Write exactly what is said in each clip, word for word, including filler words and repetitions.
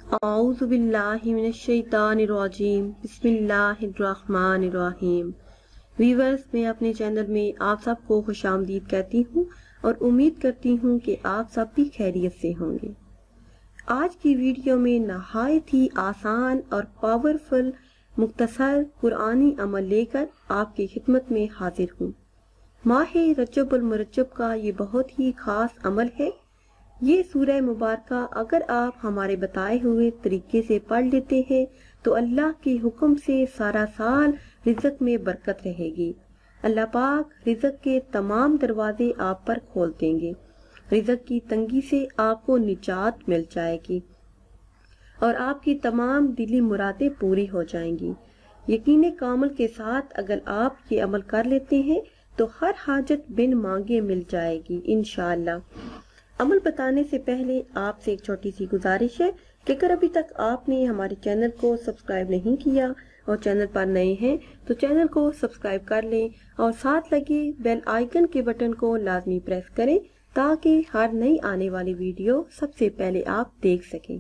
اعوذ باللہ من الشیطان الرجیم بسم اللہ الرحمن الرحیم۔ ویورز، میں اپنے چینل میں آپ سب کو خوش آمدید کہتی ہوں اور امید کرتی ہوں کہ آپ سب بھی خیریت سے ہوں گے۔ آج کی ویڈیو میں نہایت ہی آسان اور پاورفل مختصر قرآنی عمل لے کر آپ کی خدمت میں حاضر ہوں۔ ماہ رجب المرجب کا یہ بہت ہی خاص عمل ہے۔ یہ سورہ مبارکہ اگر آپ ہمارے بتائے ہوئے طریقے سے پڑھ لیتے ہیں تو اللہ کے حکم سے سارا سال رزق میں برکت رہے گی۔ اللہ پاک رزق کے تمام دروازے آپ پر کھول دیں گے۔ رزق کی تنگی سے آپ کو نجات مل جائے گی اور آپ کی تمام دلی مرادیں پوری ہو جائیں گی۔ یقین کامل کے ساتھ اگر آپ یہ عمل کر لیتے ہیں تو ہر حاجت بن مانگے مل جائے گی انشاءاللہ۔ عمل بتانے سے پہلے آپ سے ایک چھوٹی سی گزارش ہے کہ اگر ابھی تک آپ نے ہمارے چینل کو سبسکرائب نہیں کیا اور چینل پر نئے ہیں تو چینل کو سبسکرائب کر لیں اور ساتھ لگے بیل آئیکن کے بٹن کو لازمی پریس کریں تاکہ ہر نئی آنے والی ویڈیو سب سے پہلے آپ دیکھ سکیں۔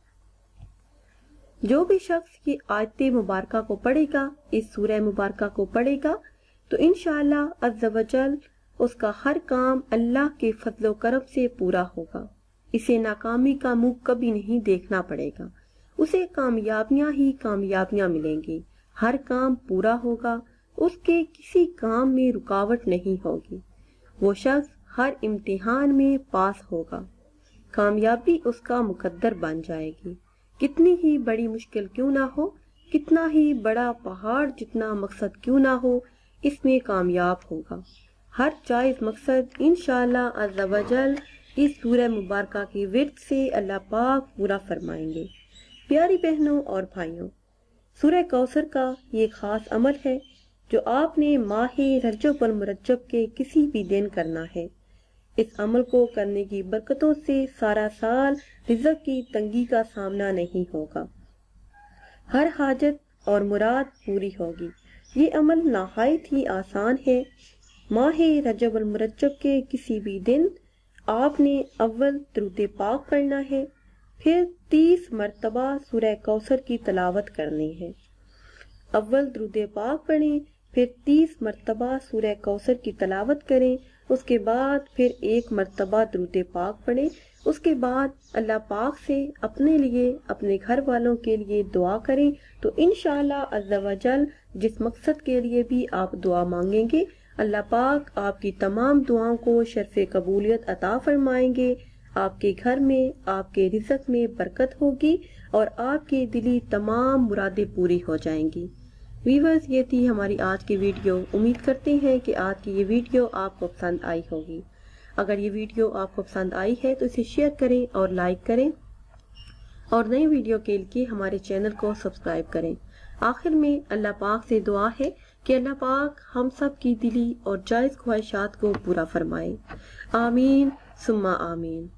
جو بھی شخص یہ آیت مبارکہ کو پڑھے گا، اس سورہ مبارکہ کو پڑھے گا تو انشاءاللہ عز و جل اس کا ہر کام اللہ کے فضل و کرم سے پورا ہوگا۔ اسے ناکامی کا منہ کبھی نہیں دیکھنا پڑے گا، اسے کامیابیاں ہی کامیابیاں ملیں گی، ہر کام پورا ہوگا، اس کے کسی کام میں رکاوٹ نہیں ہوگی، وہ شخص ہر امتحان میں پاس ہوگا، کامیابی اس کا مقدر بن جائے گی۔ کتنی ہی بڑی مشکل کیوں نہ ہو، کتنا ہی بڑا پہاڑ جتنا مقصد کیوں نہ ہو، اس میں کامیاب ہوگا۔ ہر جائز مقصد انشاءاللہ عز و جل اس سورہ مبارکہ کی ورد سے اللہ پاک پورا فرمائیں گے۔ پیاری بہنوں اور بھائیوں، سورہ کوثر کا یہ خاص عمل ہے جو آپ نے ماہ رجب المرجب کے کسی بھی دن کرنا ہے۔ اس عمل کو کرنے کی برکتوں سے سارا سال رزق کی تنگی کا سامنا نہیں ہوگا، ہر حاجت اور مراد پوری ہوگی۔ یہ عمل نہایت ہی آسان ہے۔ ماہ رجب المرجب کے کسی بھی دن آپ نے اول درود پاک پڑھنا ہے، پھر تیس مرتبہ سورہ کوثر کی تلاوت کرنی ہے۔ اول درود پاک پڑھیں، پھر تیس مرتبہ سورہ کوثر کی تلاوت کریں، اس کے بعد پھر ایک مرتبہ درود پاک پڑھیں، اس کے بعد اللہ پاک سے اپنے لیے اپنے گھر والوں کے لیے دعا کریں تو انشاءاللہ عز و جل جس مقصد کے لیے بھی آپ دعا مانگیں گے اللہ پاک آپ کی تمام دعاؤں کو شرف قبولیت عطا فرمائیں گے۔ آپ کے گھر میں، آپ کے رزق میں برکت ہوگی اور آپ کی دلی تمام مرادیں پوری ہو جائیں گی۔ ویورز، یہ تھی ہماری آج کی ویڈیو۔ امید کرتے ہیں کہ آج کی یہ ویڈیو آپ کو پسند آئی ہوگی۔ اگر یہ ویڈیو آپ کو پسند آئی ہے تو اسے شیئر کریں اور لائک کریں اور نئی ویڈیو کے لیے ہمارے چینل کو سبسکرائب کریں۔ آخر میں اللہ پاک سے دعا ہے کہ اللہ پاک ہم سب کی دلی اور جائز خواہشات کو پورا فرمائے۔ آمین ثم آمین۔